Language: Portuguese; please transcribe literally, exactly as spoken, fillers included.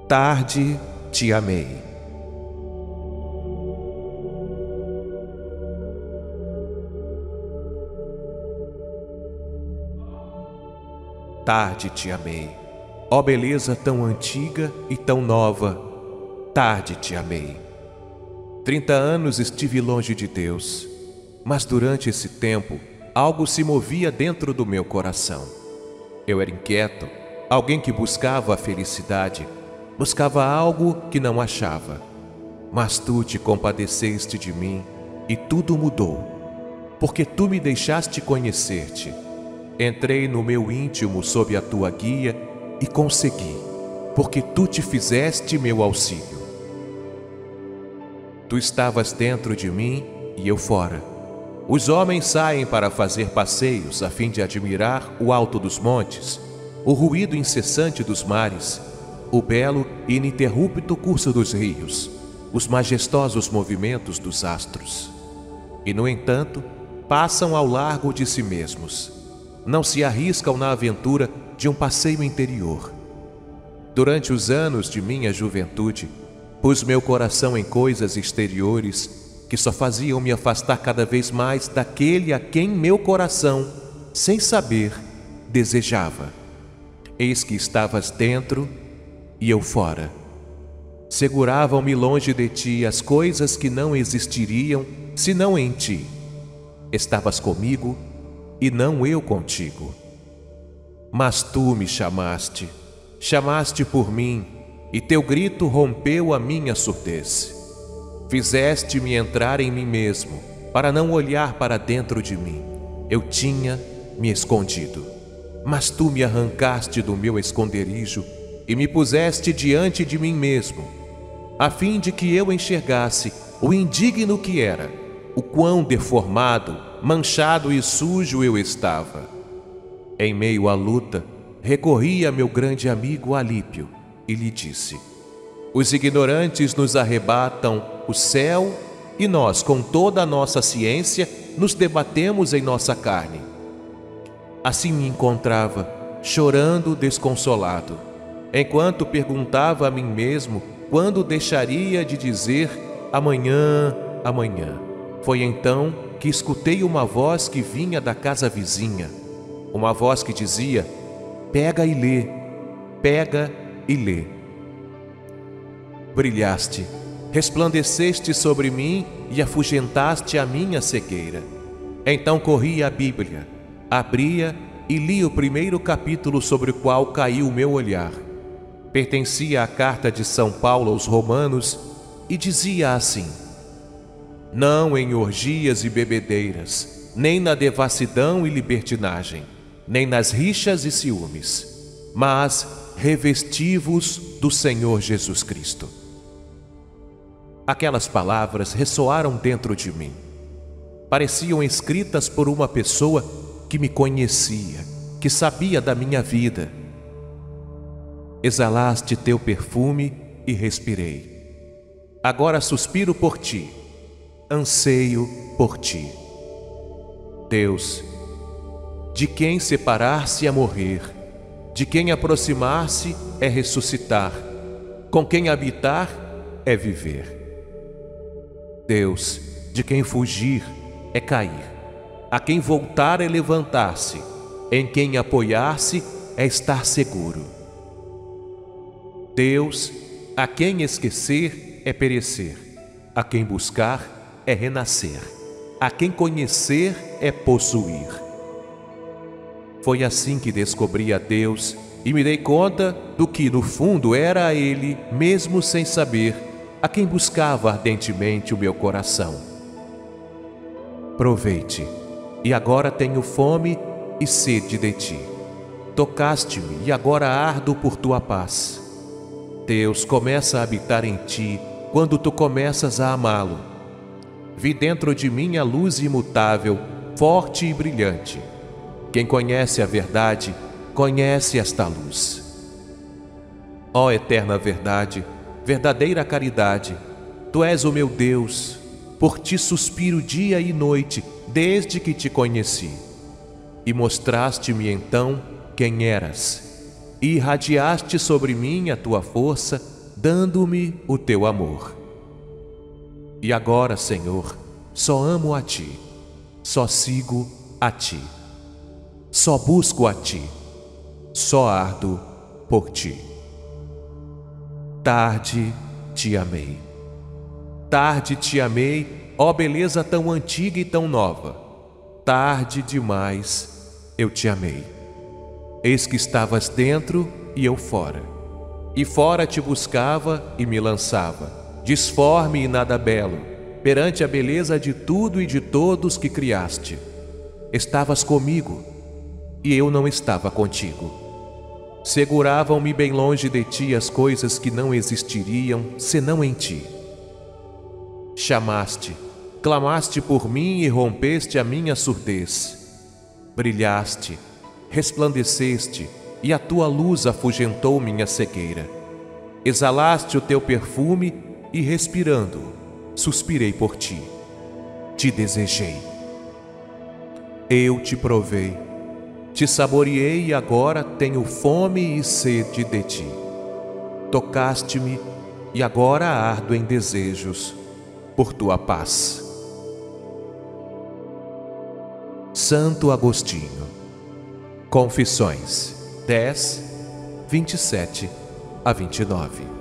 Tarde te amei. Tarde te amei, ó beleza tão antiga e tão nova, tarde te amei. Trinta anos estive longe de Deus, mas durante esse tempo algo se movia dentro do meu coração. Eu era inquieto, alguém que buscava a felicidade, buscava algo que não achava. Mas tu te compadeceste de mim e tudo mudou, porque tu me deixaste conhecer-te. Entrei no meu íntimo sob a tua guia e consegui, porque tu te fizeste meu auxílio. Tu estavas dentro de mim e eu fora. Os homens saem para fazer passeios a fim de admirar o alto dos montes, o ruído incessante dos mares, o belo e ininterrupto curso dos rios, os majestosos movimentos dos astros. E, no entanto, passam ao largo de si mesmos. Não se arriscam na aventura de um passeio interior. Durante os anos de minha juventude, pus meu coração em coisas exteriores que só faziam me afastar cada vez mais daquele a quem meu coração, sem saber, desejava. Eis que estavas dentro e eu fora. Seguravam-me longe de ti as coisas que não existiriam senão em ti. Estavas comigo e não eu contigo. Mas tu me chamaste, chamaste por mim, e teu grito rompeu a minha surdez. Fizeste-me entrar em mim mesmo, para não olhar para dentro de mim. Eu tinha me escondido, mas tu me arrancaste do meu esconderijo e me puseste diante de mim mesmo, a fim de que eu enxergasse o indigno que era, o quão deformado, manchado e sujo eu estava. Em meio à luta, recorri a meu grande amigo Alípio e lhe disse: os ignorantes nos arrebatam o céu e nós, com toda a nossa ciência, nos debatemos em nossa carne. Assim me encontrava, chorando desconsolado, enquanto perguntava a mim mesmo quando deixaria de dizer amanhã, amanhã. Foi então que escutei uma voz que vinha da casa vizinha, uma voz que dizia: pega e lê, pega e lê. Brilhaste, resplandeceste sobre mim e afugentaste a minha cegueira. Então corri à Bíblia, abria e li o primeiro capítulo sobre o qual caiu o meu olhar. Pertencia à carta de São Paulo aos Romanos e dizia assim: não em orgias e bebedeiras, nem na devassidão e libertinagem, nem nas rixas e ciúmes, mas revesti-vos do Senhor Jesus Cristo. Aquelas palavras ressoaram dentro de mim. Pareciam escritas por uma pessoa que me conhecia, que sabia da minha vida. Exalaste teu perfume e respirei. Agora suspiro por ti, anseio por ti. Deus, de quem separar-se é morrer, de quem aproximar-se é ressuscitar, com quem habitar é viver. Deus, de quem fugir é cair, a quem voltar é levantar-se, em quem apoiar-se é estar seguro. Deus, a quem esquecer é perecer, a quem buscar é renascer, a quem conhecer é possuir. Foi assim que descobri a Deus e me dei conta do que no fundo era a Ele, mesmo sem saber, a quem buscava ardentemente o meu coração. Provei-te, e agora tenho fome e sede de ti. Tocaste-me, e agora ardo por tua paz. Deus começa a habitar em ti quando tu começas a amá-lo. Vi dentro de mim a luz imutável, forte e brilhante. Quem conhece a verdade, conhece esta luz. Ó eterna verdade, verdadeira caridade, tu és o meu Deus, por ti suspiro dia e noite, desde que te conheci. E mostraste-me então quem eras, e irradiaste sobre mim a tua força dando-me o teu amor. E agora, Senhor, só amo a ti, só sigo a ti, só busco a ti, só ardo por ti. Tarde te amei, tarde te amei, ó beleza tão antiga e tão nova. Tarde demais eu te amei. Eis que estavas dentro e eu fora, e fora te buscava e me lançava, disforme e nada belo, perante a beleza de tudo e de todos que criaste. Estavas comigo, e eu não estava contigo. Seguravam-me bem longe de ti as coisas que não existiriam, senão em ti. Chamaste, clamaste por mim e rompeste a minha surdez. Brilhaste, resplandeceste, e a tua luz afugentou minha cegueira. Exalaste o teu perfume e, respirando, suspirei por ti. Te desejei. Eu te provei, te saboreei e agora tenho fome e sede de ti. Tocaste-me e agora ardo em desejos por tua paz. Santo Agostinho. Confissões dez, vinte e sete a vinte e nove.